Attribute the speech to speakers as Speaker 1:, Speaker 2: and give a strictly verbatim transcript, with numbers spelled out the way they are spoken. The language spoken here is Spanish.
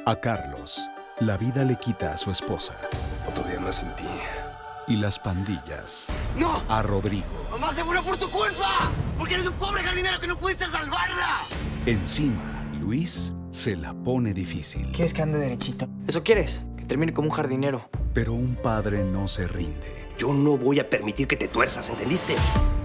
Speaker 1: A Carlos, la vida le quita a su esposa.
Speaker 2: Otro día más en ti.
Speaker 1: Y las pandillas.
Speaker 3: ¡No!
Speaker 1: A Rodrigo.
Speaker 3: ¡Mamá se murió por tu culpa! ¡Porque eres un pobre jardinero que no pudiste salvarla!
Speaker 1: Encima, Luis se la pone difícil.
Speaker 4: ¿Quieres que ande derechito? ¿Eso quieres? Que termine como un jardinero.
Speaker 1: Pero un padre no se rinde.
Speaker 2: Yo no voy a permitir que te tuerzas, ¿entendiste?